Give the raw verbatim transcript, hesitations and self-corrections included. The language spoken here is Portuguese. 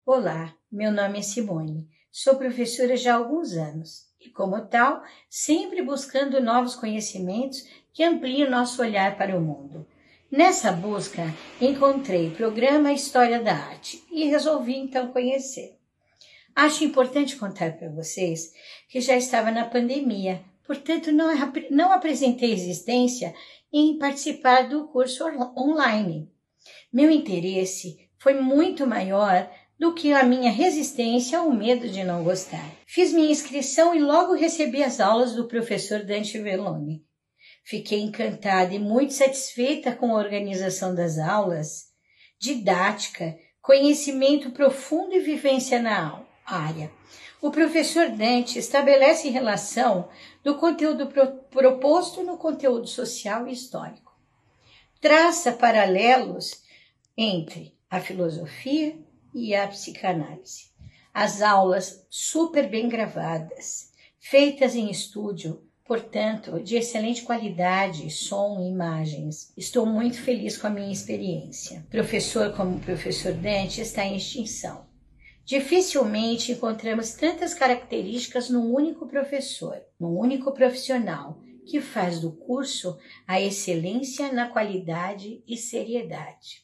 Olá, meu nome é Simone, sou professora já há alguns anos e, como tal, sempre buscando novos conhecimentos que ampliem o nosso olhar para o mundo. Nessa busca, encontrei o programa História da Arte e resolvi então conhecer. Acho importante contar para vocês que já estava na pandemia, portanto não, não apresentei resistência em participar do curso online. Meu interesse foi muito maior do que a minha resistência ou medo de não gostar. Fiz minha inscrição e logo recebi as aulas do professor Dante Velloni. Fiquei encantada e muito satisfeita com a organização das aulas, didática, conhecimento profundo e vivência na área. O professor Dante estabelece relação do conteúdo proposto no conteúdo social e histórico. Traça paralelos entre a filosofia e a psicanálise. As aulas super bem gravadas, feitas em estúdio, portanto, de excelente qualidade, som e imagens. Estou muito feliz com a minha experiência. Professor como o professor Dante está em extinção. Dificilmente encontramos tantas características num único professor, num único profissional, que faz do curso a excelência na qualidade e seriedade.